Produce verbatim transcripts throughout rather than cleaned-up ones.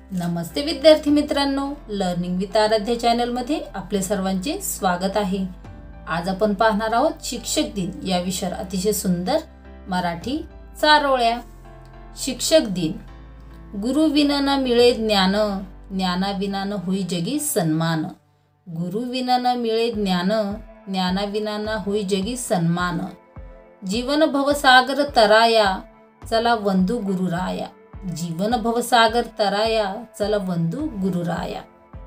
नमस्ते विद्यार्थी मित्रांनो, learning with Aaradhya channel मध्ये आपले सर्वांचे स्वागत आहे। आज आपण पाहणार आहोत शिक्षक दिन या विषयावर अतिशय सुंदर मराठी चारोळ्या। शिक्षक दिन। गुरु विना न मिळे ज्ञान, ज्ञाना विना न होई जगी सन्मान। गुरु विना न मिळे ज्ञान, ज्ञाना विना न होई जगी सन्मान। जीवन भवसागर तराया, चला वंदू गुरुराया। जीवन भवसागर तराया, चला वंदू गुरुराया।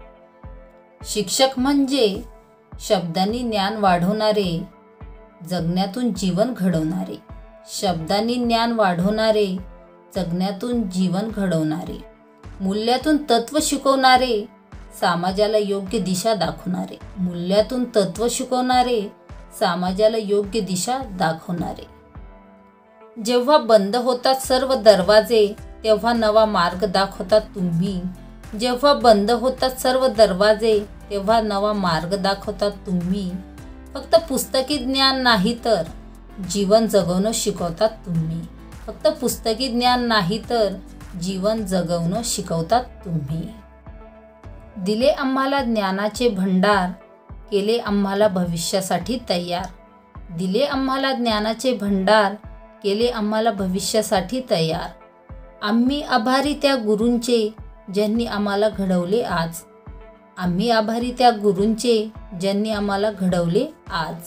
शिक्षक म्हणजे शब्दांनी ज्ञान वाढवणारे, जगण्यातून जीवन घडवणारे। शब्दांनी ज्ञान वाढवणारे, जगण्यातून जीवन घडवणारे। मूल्यातून तत्व शिकवणारे, समाजाला योग्य दिशा दाखवणारे। मूल्यातून तत्व शिकवणारे, समाजाला योग्य दिशा दाखवणारे। जेव्हा बंद होतात सर्व दरवाजे, तेव्हा नवा मार्ग दाखवतात तुम्ही। जेव्हा बंद होतात सर्व दरवाजे, तेव्हा नवा मार्ग दाखवतात तुम्ही। फक्त पुस्तकी ज्ञान नाही तर जीवन जगवणं शिकवतात तुम्ही। फक्त पुस्तकी ज्ञान नाही तर जीवन जगवणं शिकवतात तुम्ही। दिले आम्हाला ज्ञानाचे भंडार, केले आम्हाला भविष्यासाठी तयार। दिले आम्हाला ज्ञानाचे भंडार, केले आम्हाला भविष्यासाठी तयार। आम्ही आभारी त्या गुरूंचे, ज्यांनी आम्हाला घडवले आज। आम्ही आभारी त्या गुरूंचे, ज्यांनी आम्हाला घडवले आज।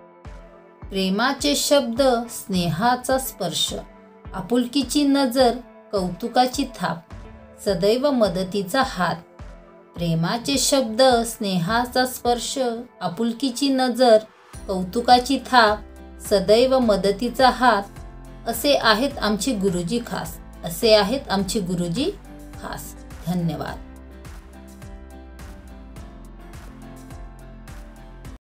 प्रेमाचे शब्द, स्नेहाचा स्पर्श, आपुलकीची नजर, कौतुकाची थाप, सदैव मदतीचा हात। प्रेमाचे शब्द, स्नेहाचा स्पर्श, आपुलकीची नजर, कौतुकाची थाप, सदैव मदतीचा हात। असे आहेत आमचे गुरुजी खास। असे आहेत आमचे गुरुजी खास। धन्यवाद।